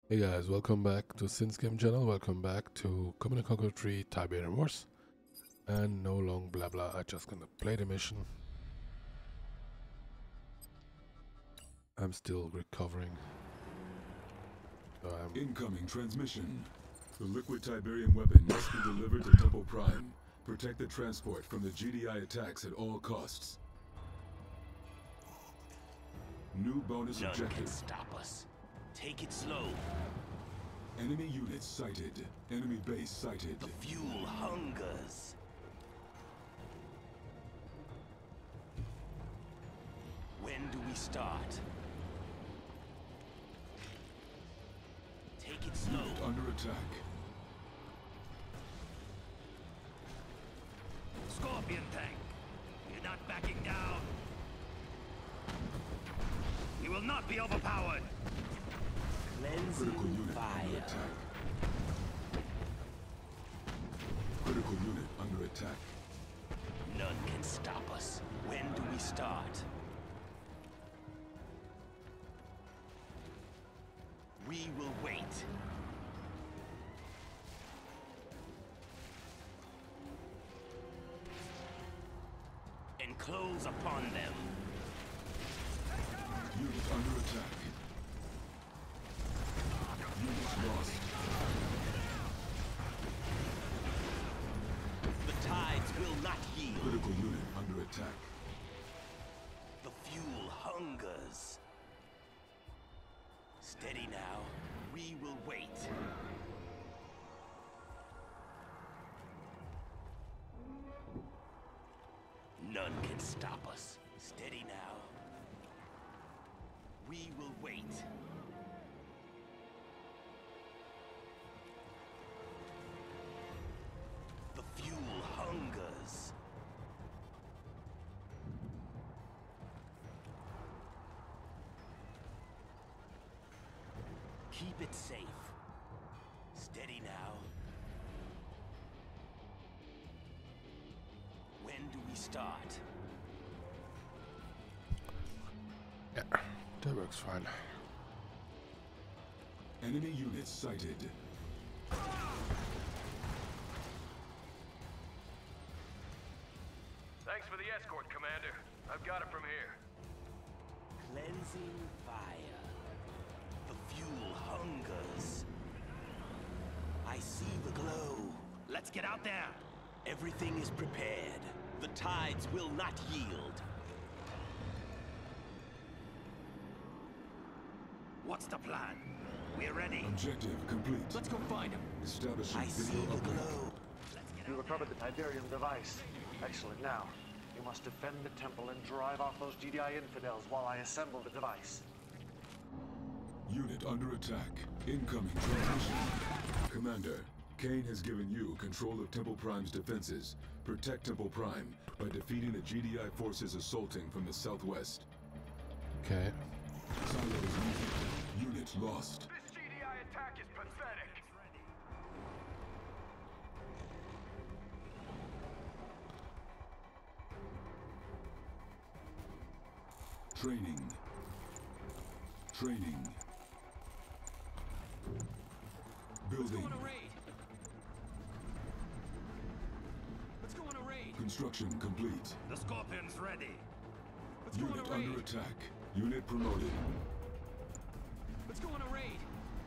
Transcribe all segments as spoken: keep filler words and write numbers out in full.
Hey guys, welcome back to Sin's Game Channel. Welcome back to Command and Conquer three Tiberium Wars. And no long blah blah, I'm just gonna play the mission. I'm still recovering. So I'm Incoming transmission. The liquid Tiberium weapon must be delivered to Temple Prime. Protect the transport from the G D I attacks at all costs. New bonus None objective. can stop us. Take it slow. Enemy units sighted. Enemy base sighted. The fuel hungers. When do we start? Take it slow. Unit under attack. Scorpion tank, you're not backing down. You will not be overpowered. Critical Cleansing unit under fire. attack. Critical unit under attack. None can stop us. When do we start? We will wait. Enclose upon them. Unit under attack. Unit lost. The tides will not yield. Critical unit under attack. The fuel hungers. Steady now. We will wait. None can stop us. Steady now. We will wait. The fuel hungers. Keep it safe. Steady now. When do we start? yeah, that works fine. Enemy units sighted. Thanks for the escort, Commander. I've got it from here. Cleansing fire. The fuel hungers. I see the glow. Let's get out there. Everything is prepared. The tides will not yield. What's the plan? We're ready. Objective complete. Let's go find him. Establishing I see video the uplink. glow. Let's get You out recovered the Tiberium device. Excellent. Now, you must defend the temple and drive off those G D I infidels while I assemble the device. Unit under attack. Incoming transmission. Commander, Kane has given you control of Temple Prime's defenses. Protect Temple Prime by defeating the G D I forces assaulting from the southwest. Okay. Silos muted. Unit lost. This G D I attack is pathetic. Training. Training. Building. raid. Let's go on a raid. Construction complete. The Scorpion's ready. Let's Unit under attack. Unit promoted. Let's go on a raid.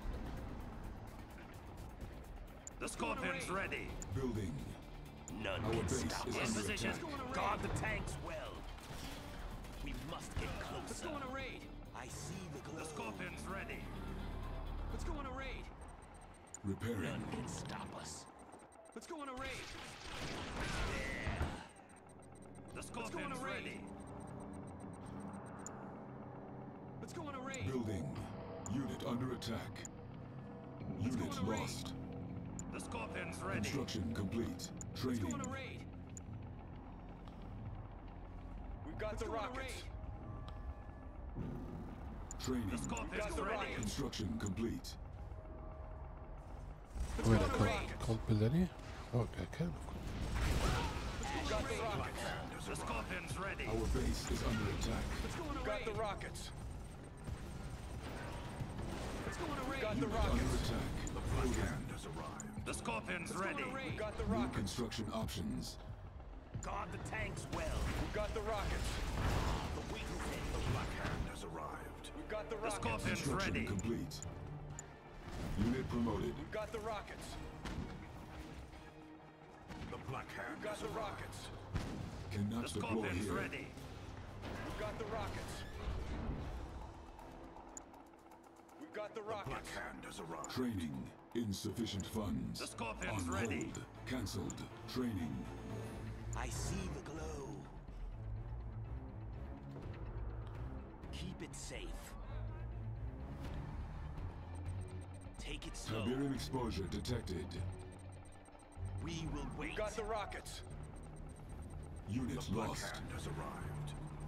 The Scorpion's ready. Building. None Our can base stop is us. under Position. attack. Guard the tanks well. We must get closer. Let's go on a raid. I see the glow. The Scorpion's ready. Let's go on a raid. Repairing. None can stop us. Let's go on a raid. There. The go on a Scorpion's raid. ready. Let's go on a raid. Building. Unit under attack. Let's go Unit on a raid. lost. The Scorpion's ready. Construction complete. Let's Training. go on a raid. We've got Let's the go on a rockets. raid. Training. The Scorpion's Got the ready. rockets. Construction complete. Let's Wait, go I on a can't, raid. can't build any? Oh, I can, of course. We've got the rockets. The Scorpion's ready. Our base is under attack. Let's go on a Got raid. the rockets. Let's go on on a We raid. got the Unit rockets. under attack. The Black Hand has arrived. The Scorpion's Let's go on ready. a We raid. got the New rockets. construction options. Guard the tanks well. We got the rockets. The wheat is in. The Black Hand has arrived. We got the The rockets. Scorpion's Construction ready. complete. Unit promoted. We got the rockets. The Black Hand We got has the arrived. rockets. Cannot The deploy Scorpion's here. ready. We got the rockets. We got the The Black rockets. Hand has arrived. Training. Insufficient funds. The Scorpion's On ready. hold. Cancelled. Training. I see the glow. Keep it safe. Take it slow. Tiberium exposure detected. We will We wait. got the rockets. Unit The Black lost. Hand has arrived.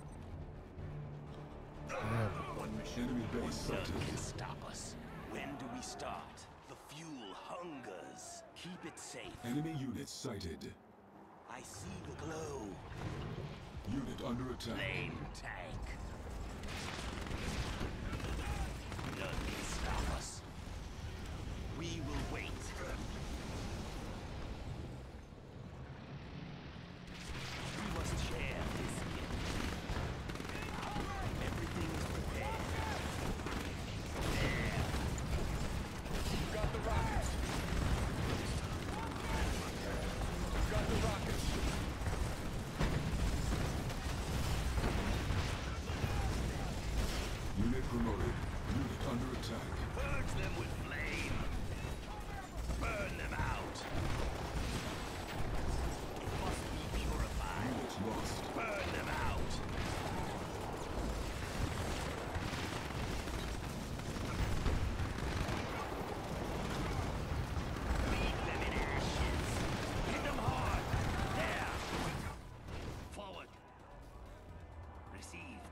One mission. Enemy base None sighted. can stop us. When do we start? The fuel hungers. Keep it safe. Enemy units sighted. I see the glow. Unit under attack. Lane tank. None can stop us. We will wait. We must share this gift. Everything is prepared. There. We got the rockets. We got the rockets. Unit promoted. Unit under attack. Purge them with flame. Burn them out. It must be purified. Unit lost. Burn them out. Leave them in ashes. Hit them hard. There. Forward. Received.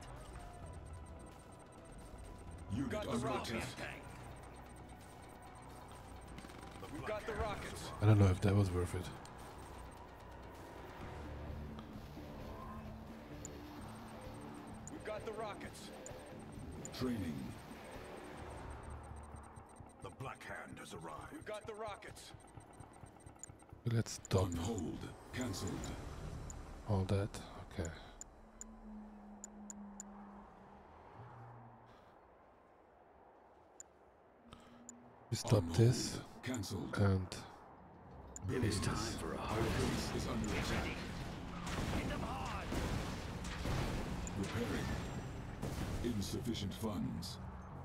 Unit got the under rockets. attack. Tank. We got the rockets. I don't know if that was worth it. We got the rockets. Training. The Black Hand has We arrived. got the rockets. Let's stop On hold. Cancelled. all that. Okay. We stop On this hold. Cancelled. and It is time for a Our harvest. base is under attack. Hit them hard. Repairing. Insufficient funds.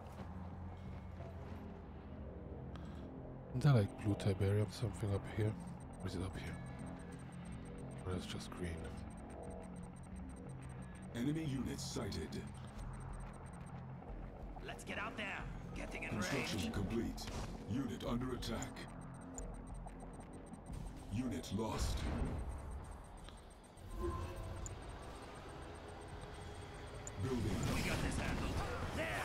isn't that like blue Tiberium, something up here? Or is it up here? Or it's just green. Enemy units sighted. Let's get out there. Getting in Construction range. complete. Unit under attack. Unit lost. Building. We got this handled. There.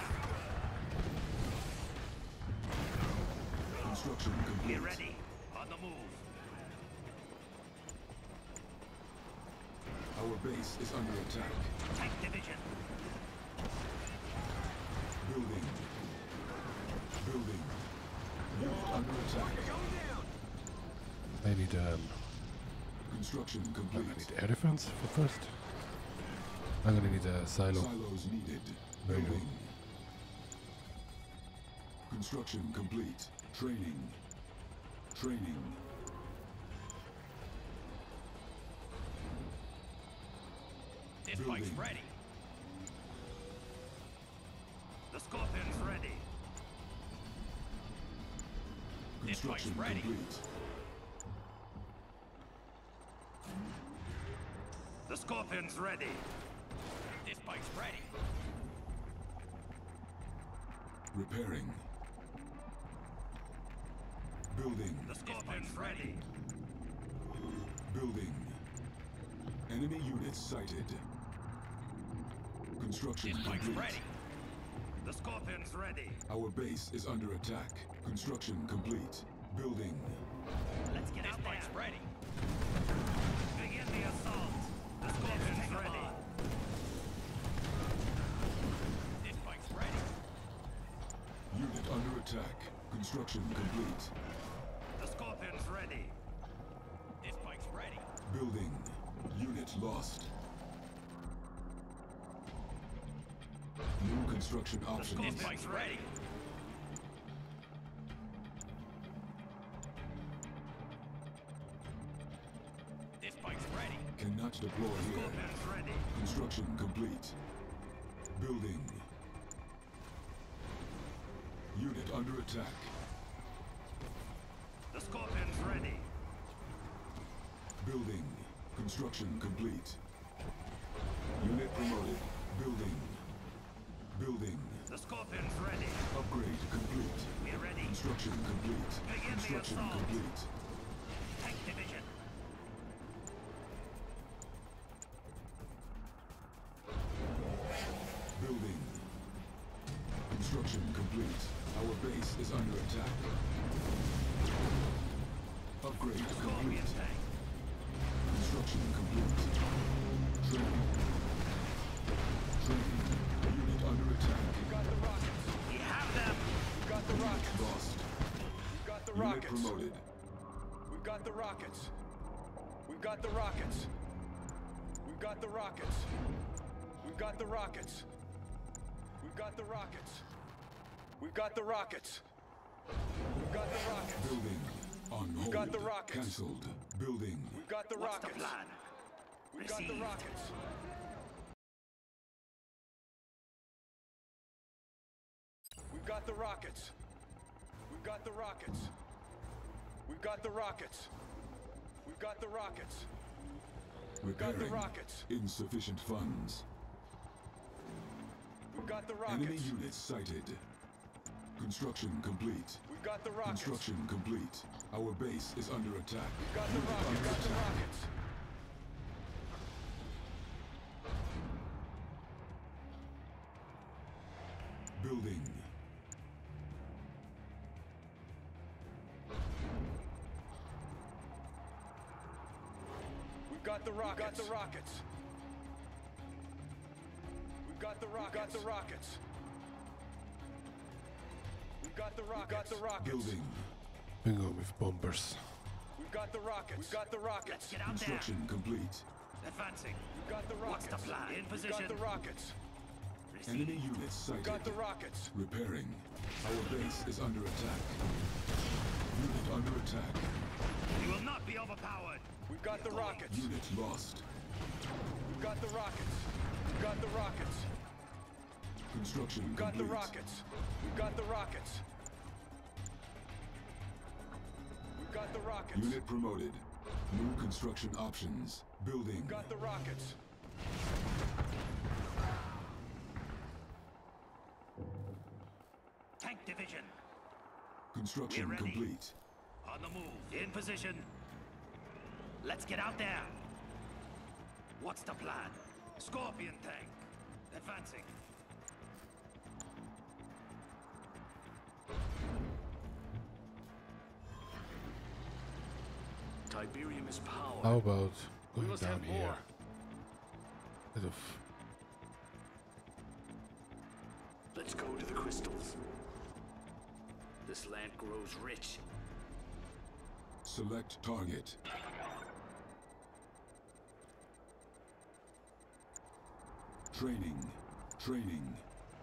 Construction complete. Get ready. On the move. Our base is under attack. Tank division. Building. Building. Unit under attack. I need um Construction I complete. need air defense for first. I'm gonna need a silo. Silos needed. There you go. Building. Construction complete. Training. Training. This Building. bike's ready. The Scorpion's ready. This bike's Construction ready. complete. The Scorpion's ready. This bike's ready. Repairing. Building. The Scorpion's ready. Building. Enemy units sighted. Construction This bike's complete. ready. The Scorpion's ready. Our base is under attack. Construction complete. Building. Let's get out there. This bike's ready. Begin the assault. The Scorpion's ready. This bike's ready. Unit under attack. Construction complete. The Scorpion's ready. This bike's ready. Building. Unit lost. New construction options. This bike's ready. This bike's ready. Cannot deploy here. Scorpion's ready. Construction complete. Building. Unit under attack. The Scorpion's ready. Building. Construction complete. Unit promoted. Building. Building. The Scorpion's ready. Upgrade complete. We're ready. Construction complete. Begin the Construction assault. complete. Tank division. Building. Construction complete. Our base is under attack. Upgrade Scorpion complete. tank. Construction complete. Training. Training. Unit under attack. We got the rockets. We have them. We got the rockets. Lost. We got the Unit rockets. promoted. We got the rockets. We got the rockets. We got the rockets. We got the rockets. We got the rockets. We got the rockets. We got the rockets. Building. On hold. got the rockets. Cancelled. Building. We got the What's the rockets. plan? We got the Received. rockets. We got the rockets. We got the rockets. We got the rockets. We got the rockets. We got the Repairing. rockets. Insufficient funds. We got the Enemy rockets. units sighted. Construction complete. We got the rockets. Construction complete. Our base is under attack. We got the Unit rockets. We under got the attack. rockets. Building. We got the rockets. We got the rockets. We got the rockets. We got the rockets. We got the rockets. We got the rockets. Building. Bingo with bombers. We got the rockets. We got the rockets. Let's get out there. Construction complete. Advancing. We got the What's rockets. the plan? In We position. got the rockets. Enemy Received. units We sighted. got the rockets. Repairing. Our base is under attack. Unit under attack. We will not be overpowered. We got the rockets. Unit lost. We got the rockets. We got the rockets. Construction We got the complete. rockets. We got the rockets. We got the rockets. Unit promoted. New construction options. Building. We got the rockets. Tank division. Construction We're ready. complete. On the move. In position. Let's get out there. What's the plan? Scorpion tank. Advancing. Tiberium is power. How about We going must down have here? more. Bit of Let's go to the crystals. This land grows rich. Select target. Training. Training.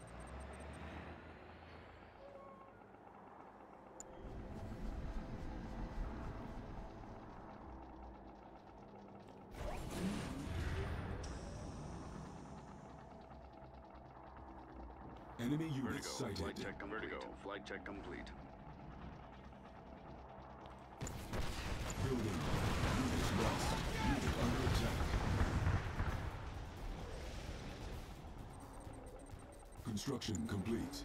Enemy units sighted. Flight check com- Vertigo. Flight check complete. Building. Unit lost. Unit under attack. Construction complete.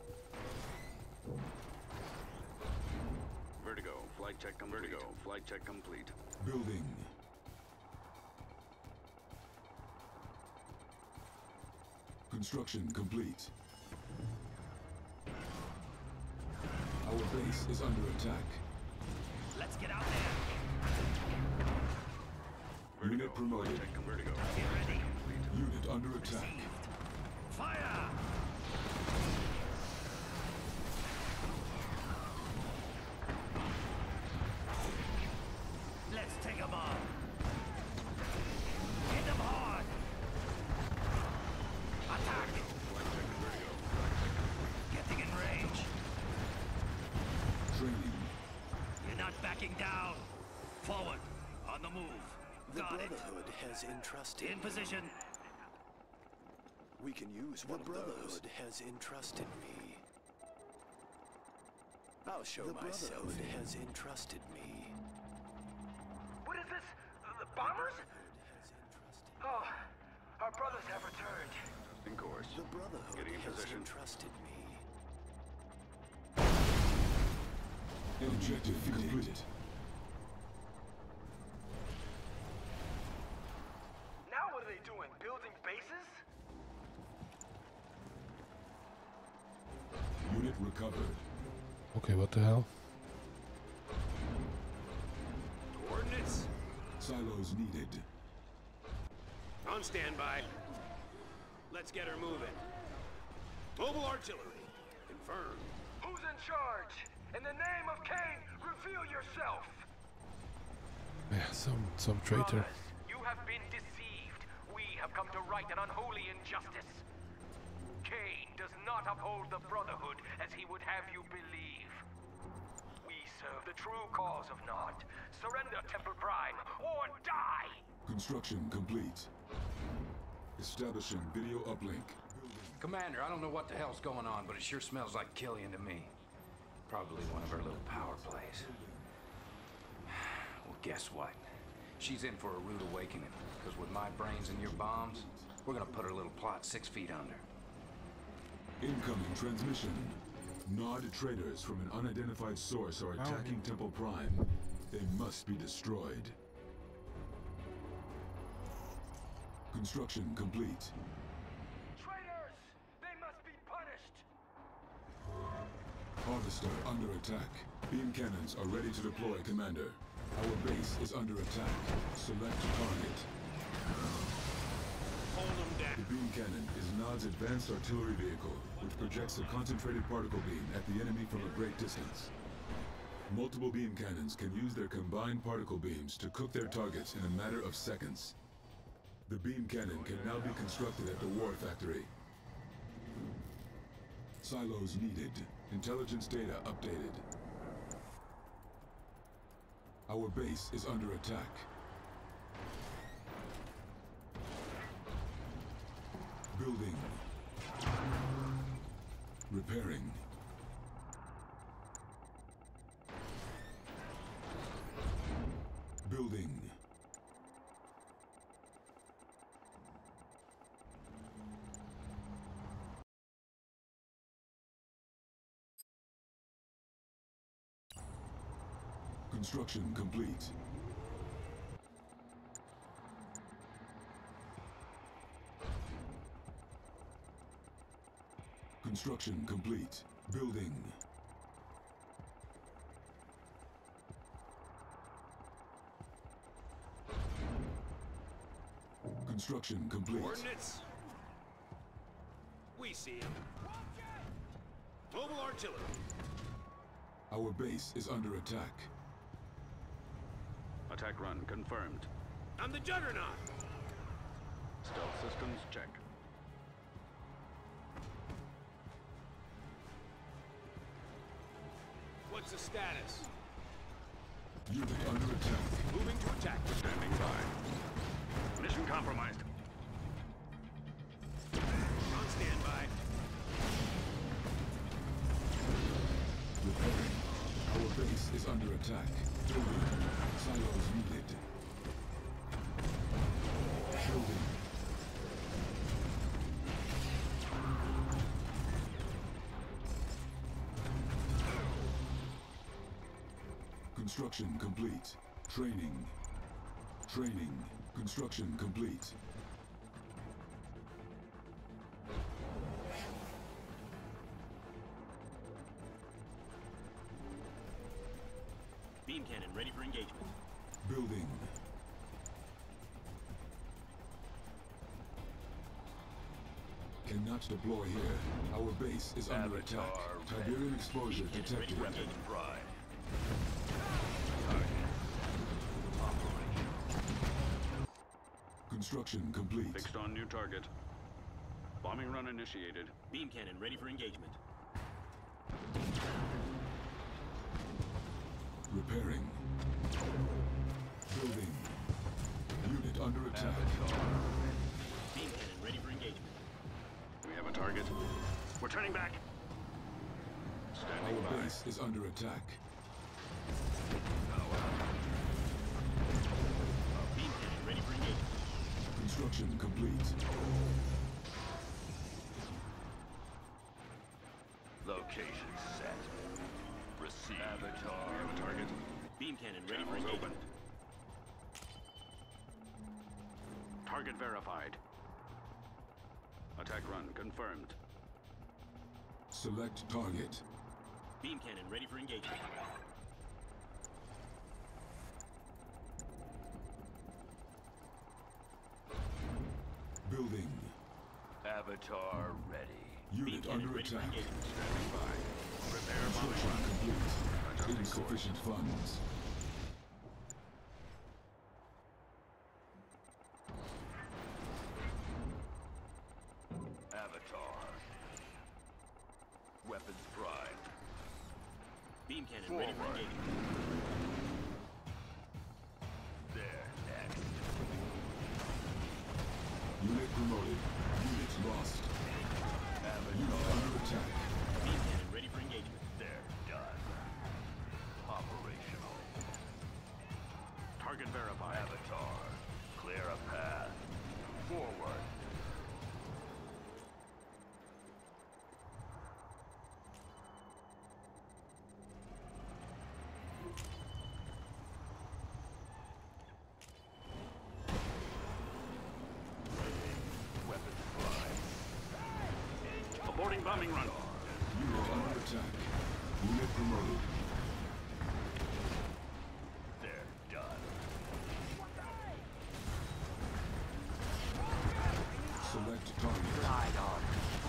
Vertigo. Flight check com- Vertigo. Flight check complete. Building. Construction complete. Our base is under attack. Let's get out there. Vertigo. Unit promoted. Flight check com- Vertigo. Get ready. Unit under attack. Received. Fire! Locking down. Forward. On the move. The Got it. Brotherhood has entrusted. In position. We can use one of those. The Brotherhood has entrusted me. I'll show myself. The Brotherhood has entrusted me. What is this? The bombers? Oh, our brothers have returned. In course. The Brotherhood Getting in has position. entrusted me. Objective completed. Now what are they doing? Building bases? Unit recovered. Okay, what the hell? Coordinates? Silos needed. On standby. Let's get her moving. Mobile artillery. Confirmed. Who's in charge? In the name of Cain, reveal yourself! Yeah, some some traitor. Brothers, you have been deceived. We have come to right an unholy injustice. Cain does not uphold the Brotherhood as he would have you believe. We serve the true cause of Nod. Surrender Temple Prime, or die! Construction complete. Establishing video uplink. Commander, I don't know what the hell's going on, but it sure smells like Killian to me. Probably one of her little power plays. Well, guess what? She's in for a rude awakening, because with my brains and your bombs, we're gonna put her little plot six feet under. Incoming transmission. Nod traders from an unidentified source are attacking Temple Prime. They must be destroyed. Construction complete. Traitors! They must be punished! Harvester under attack. Beam cannons are ready to deploy, Commander. Our base is under attack. Select target. Hold them down. The beam cannon is Nod's advanced artillery vehicle, which projects a concentrated particle beam at the enemy from a great distance. Multiple beam cannons can use their combined particle beams to cook their targets in a matter of seconds. The beam cannon can now be constructed at the war factory. Silos needed. Intelligence data updated. Our base is under attack. Building. Repairing. Building. Construction complete. Construction complete. Building. Construction complete. Coordinates? We see him. Mobile artillery. Our base is under attack. Attack run confirmed. I'm the Juggernaut. Stealth systems check. What's the status? Unit under attack. Moving to attack. Standing by. Mission compromised. On standby. Repairing. Our base is under attack. Building. Silos needed. Building. Construction complete. Training. Training. Construction complete. Beam cannon ready for engagement. Building. Cannot deploy here. Our base is under attack. Tiberium exposure detected. Construction complete. Fixed on new target. Bombing run initiated. Beam cannon ready for engagement. Repairing. Building. Unit under attack. Beam cannon ready for engagement. We have a target. We're turning back. Standing Our by. base is under attack. Beam cannon ready for engagement. Construction complete. Location set. Receive. Avatar. We have a target. Beam cannon ready for engagement. Open. Target verified. Attack run confirmed. Select target. Beam cannon ready for engagement. Building. Avatar ready. Unit Beam under cannon ready for attack. engagement. Standing by. Repair bombing Construction run. complete. Adjusting Insufficient funds. Avatar. Weapons prime. Beam cannon Forward. ready for engagement. There, next. Unit promoted. Unit lost. Unit under attack. Beam cannon ready for engagement. There, done. Operational. Target verified. Avatar. Clear a path. Forward. Weapons prime. Aborting bombing run. Unit under attack. Unit promoted. They're done. Select target. Ride on.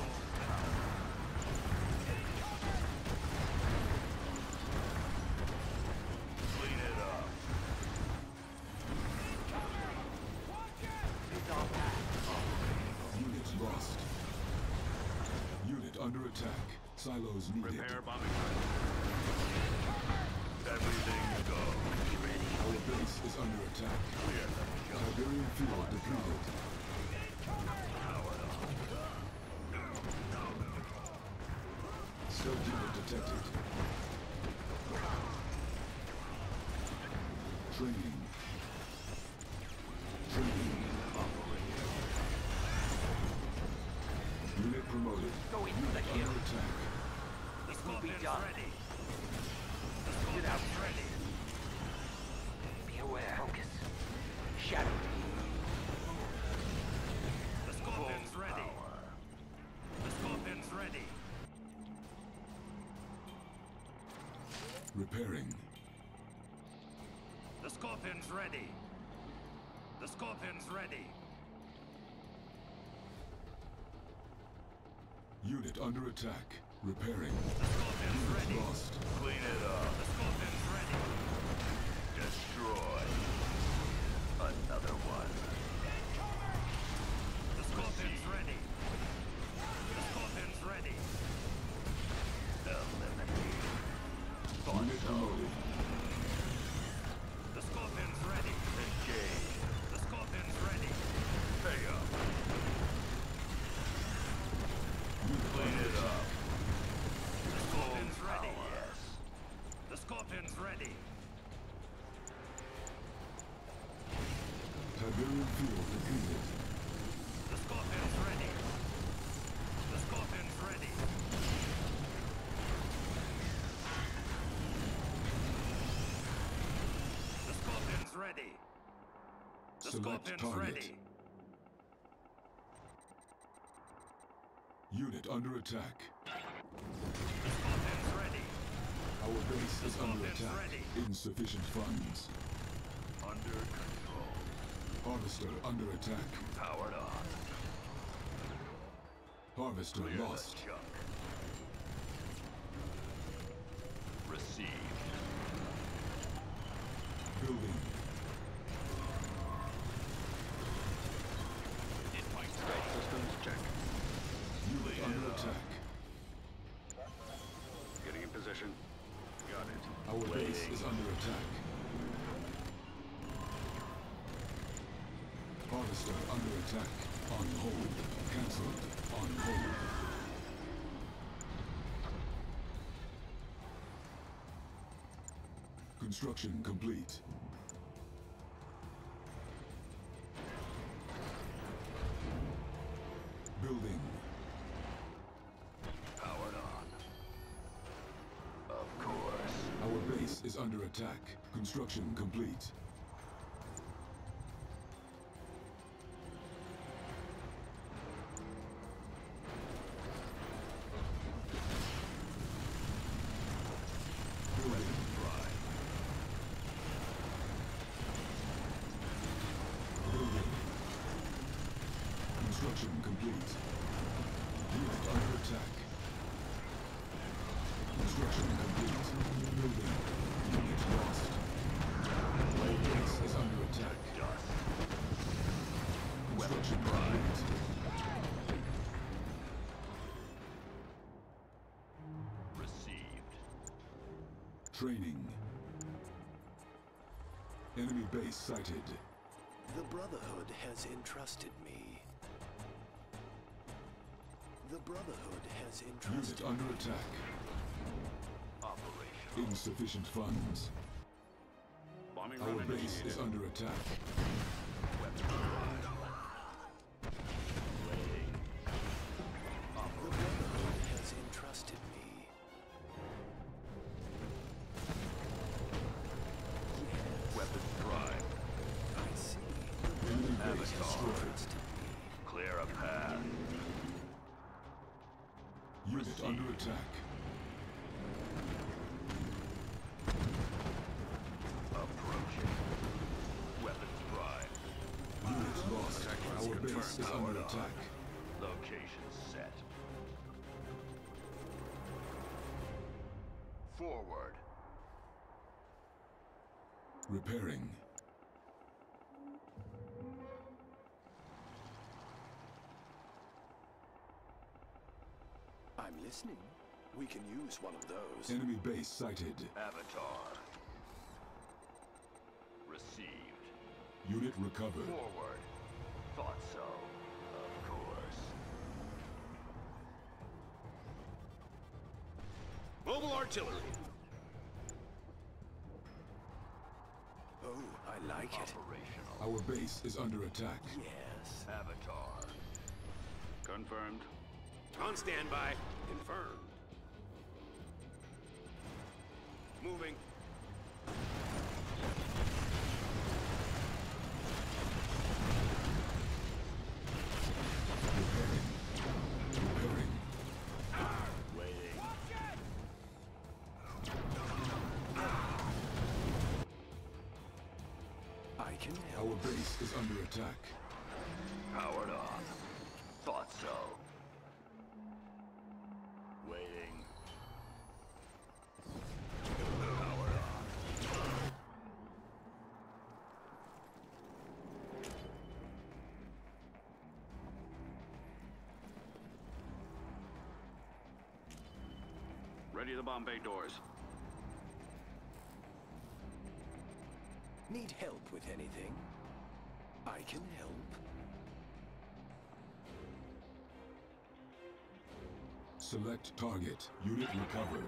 Clean it up. Unit lost. Unit under attack. Silos needed. Repair bombing run. Everything go. Ready. Our base is under attack. Clear the jump. Tiberium fuel depleted. Powered on. Stealth unit detected. Training. Training. Unit promoted. Going through the Under kill. attack. This will be done. Ready. Get out ready. Be aware. Focus. Shadow. The Scorpion's ready. The Scorpion's ready. Repairing. The Scorpion's ready. The Scorpion's ready. Unit under attack. Repairing. The Scorpion's Unit ready. lost. Clean it up. The Scorpion's ready. Destroy. Another one. The Scorpion's ready. The Scorpion's ready. Eliminate. Unit promoted. The Scorpion's ready. Engage. The Scorpion's ready. Pay up. Unit Clean under it attack. up. The Scorpion's ready. Yes. The Scorpion's ready. Tiberium fuel depleted. The Scorpion's ready. The Scorpion's ready. The Scorpion's ready. The Select Scorpion's target. ready. Unit under attack. The Scorpion's ready. Our base is under Scorpion's attack. ready. Insufficient funds. Under control. Harvester under attack. Powered on. Harvester Clear lost. the junk. Received. Building. Systems check. Unit Clean under it up. attack. Getting in position. Got it. Our base Waiting. is under attack. Harvester under attack. On hold. Cancelled. On hold. Construction complete. Building. Powered on. Of course. Our base is under attack. Construction complete. Building. Building. Construction complete. Unit under attack. Construction complete. Building. Unit lost. Base is under attack. Construction complete. Received. Training. Enemy base sighted. The Brotherhood has entrusted me. The Brotherhood has entrusted Unit under attack. Operational. Insufficient funds. Bombing Our run base initiated. is under attack. Weapon drive. Waiting. The Brotherhood has entrusted me. Yes, Weapon drive. I see. Enemy The Brotherhood base has destroyed. entrusted me. Clear a path. Unit under attack. Approaching. Weapons prime. Unit lost. Our base is under Powered on. attack. Location set. Forward. Repairing. I'm listening. We can use one of those. Enemy base sighted. Avatar. Received. Unit recovered. Forward. Thought so. Of course. Mobile artillery. Oh, I like it. Operational. Our base is under attack. Yes. Avatar. Confirmed. On standby. Confirmed. Moving. Repairing. Repairing. Waiting. I can Our help. base is under attack. Powered on. Thought so. Waiting. Powered on. Ready the bomb bay doors. Need help with anything? I can help. Select target. Unit recovered.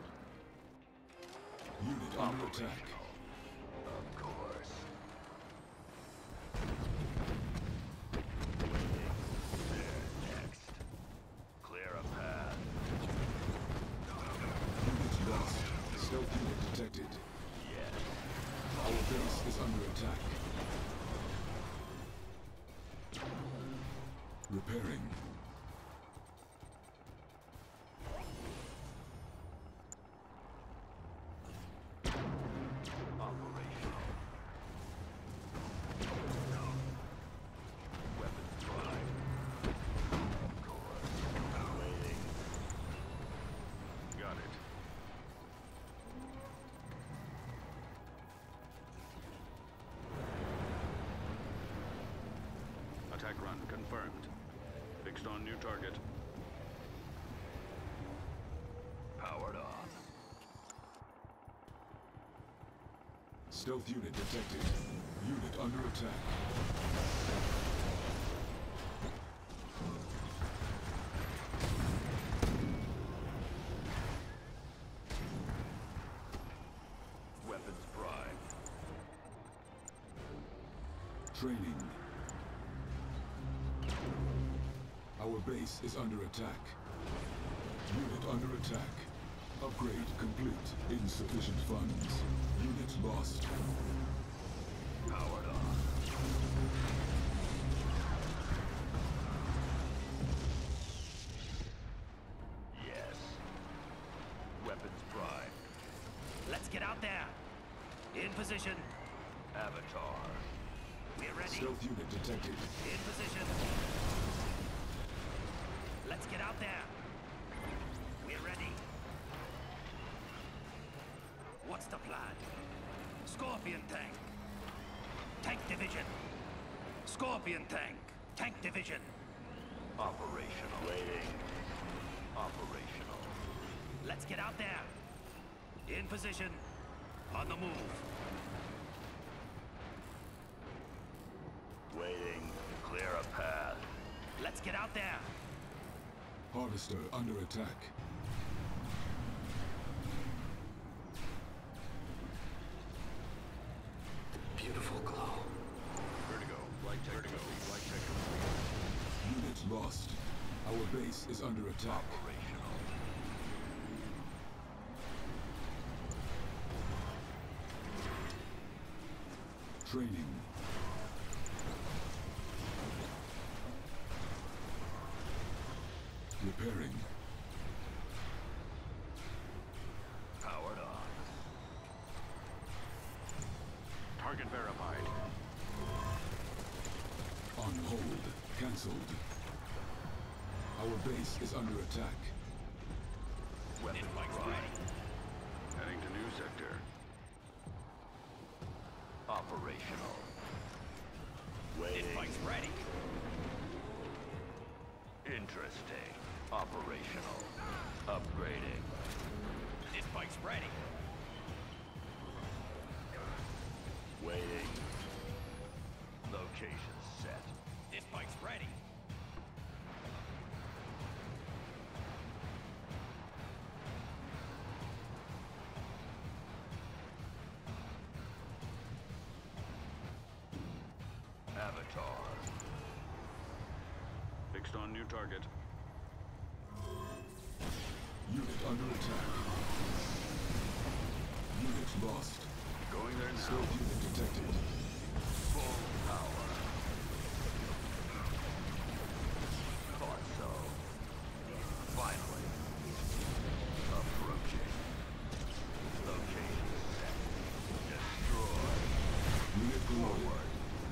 Unit under attack. Of course. There, next. Clear a path. Unit lost. Stealth unit detected. Yes. Our base is under attack. Repairing. Operational. Weapons prime. Of course. Waiting. Got it. Attack run confirmed. Fixed on new target. Powered on. Stealth unit detected. Unit under attack. Training. Our base is under attack. Unit under attack. Upgrade complete. Insufficient funds. Unit lost. Powered on. Yes. Weapons prime. Let's get out there. In position. Avatar. We're ready. Stealth unit detected. In position. Let's get out there. We're ready. What's the plan? Scorpion tank. Tank division. Scorpion tank. Tank division. Operational. Waiting. Operational. Let's get out there. In position. On the move. Waiting. Clear a path. Let's get out there. Harvester under attack. Beautiful glow. Vertigo. Flight tech. Vertigo. Flight tech. Unit lost. Our base is under attack. Operational. Training. Repairing. Powered on. Target verified. On hold. Cancelled. Our base is under attack. Weapons prime. Heading to new sector. Operational. Waiting. Fight's ready. Interesting. Operational. Upgrading. This bike's ready. Waiting. Location set. This bike's ready. Avatar. Fixed on new target. Unit under attack. Unit lost. Going there now. Stealth unit detected. Full power. Thought so. Finally. Approaching. Location set. Destroy. Unit promoted.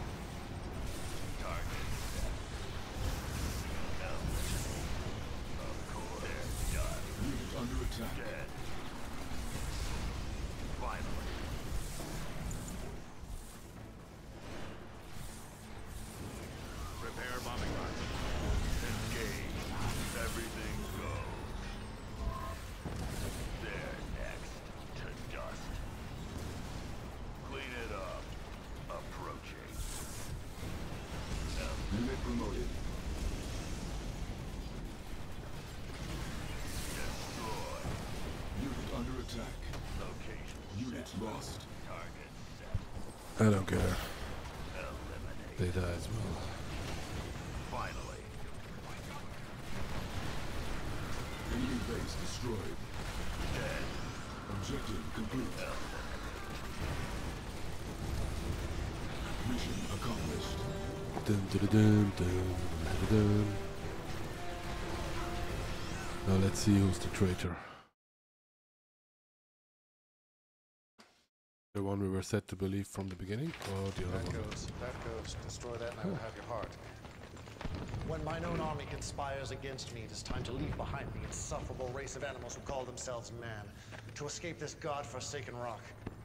Target set. Eliminate. Of course. They're done. Unit under attack. Dead. Finally. Prepare bombing run. Engage. Everything goes. They're next to dust. Clean it up. Approaching. Unit promoted. Destroy. Unit under attack. Location Unit set. lost. Target set. I don't care. Eliminate. They die as well. Finally. Enemy base destroyed. Dead. Objective complete. Mission accomplished. Dun, dun, dun, dun, dun, dun. Now let's see who's the traitor. The one we were set to believe from the beginning, or the other That one? goes, that goes. Destroy that and I will have your heart. When mine own army conspires against me, it is time to leave behind the insufferable race of animals who call themselves man, to escape this god-forsaken rock.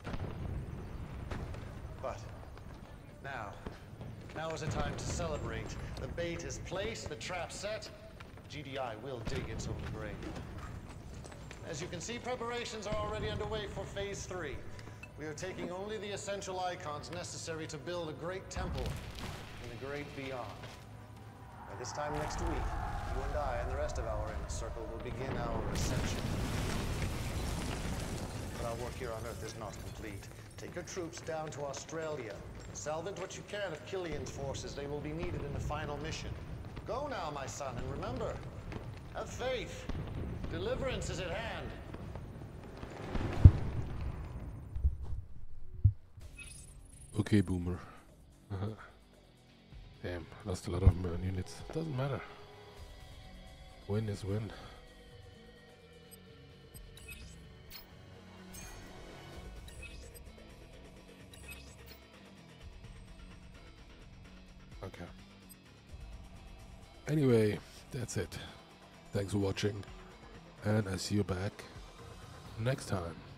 But now, now is a time to celebrate. The bait is placed, the trap set. G D I will dig its own grave. As you can see, preparations are already underway for phase three. We are taking only the essential icons necessary to build a great temple in the great beyond. By this time next week, you and I and the rest of our inner circle will begin our ascension. but our work here on Earth is not complete. Take your troops down to Australia. Salvage what you can of Killian's forces. They will be needed in the final mission. Go now, my son, and remember, have faith. Deliverance is at hand. Okay, Boomer. Uh-huh. Damn, lost a lot of uh, units. Doesn't matter. Win is win. Okay. Anyway, that's it. Thanks for watching, and I see you back next time.